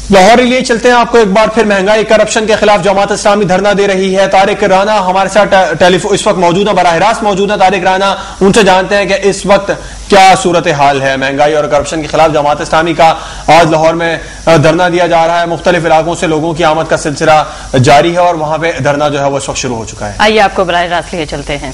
لاہور کے لیے چلتے ہیں. آپ کو ایک بار پھر مہنگائی کرپشن کے خلاف جماعت اسلامی دھرنا دے رہی ہے. طارق رانا ہمارے ساتھ اس وقت موجود ہیں, براہ راست موجود ہیں. طارق رانا, ان سے جانتے ہیں کہ اس وقت کیا صورتحال ہے مہنگائی اور کرپشن کے خلاف. جماعت اسلامی کا آج لاہور میں دھرنا دیا جا رہا ہے. مختلف علاقوں سے لوگوں کی آمد کا سلسلہ جاری ہے اور وہاں پہ دھرنا جو ہے وہ اس وقت شروع ہو چکا ہے. آئیے آپ کو براہ راست لیے چلتے ہیں.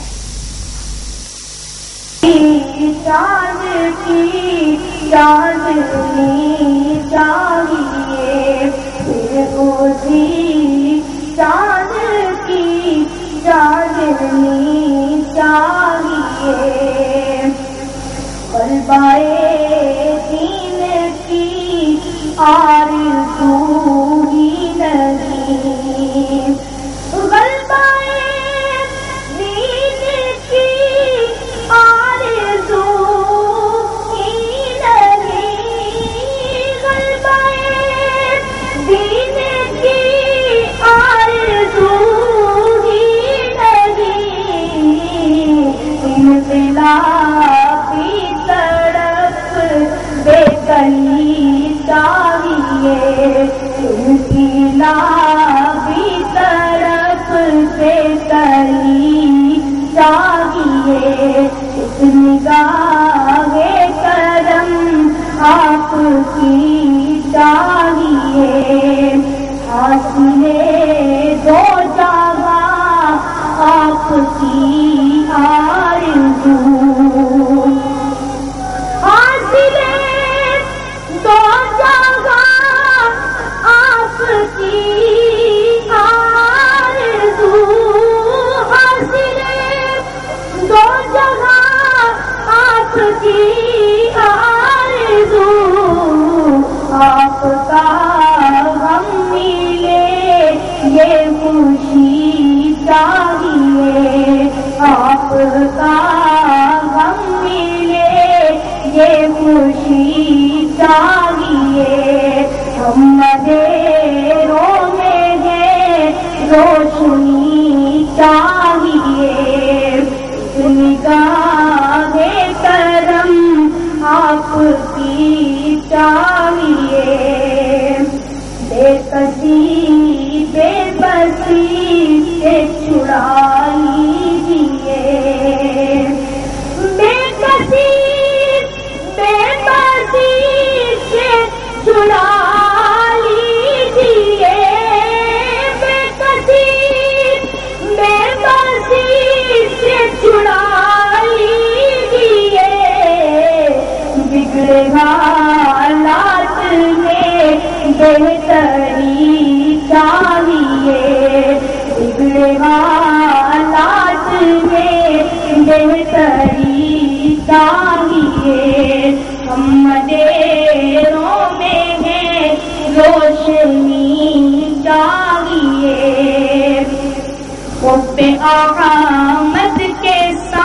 احمد کے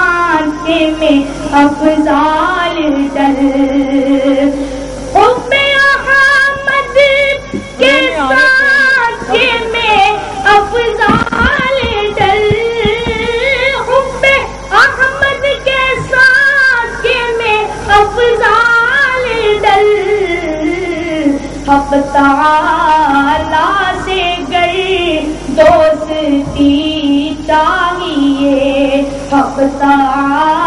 سانچے میں افضال ڈل، حب احمد کے سانچے میں افضال ڈل، حب احمد کے سانچے میں افضال ڈل، حق تعالی سے گر دوستی چاہیے، حق تعالی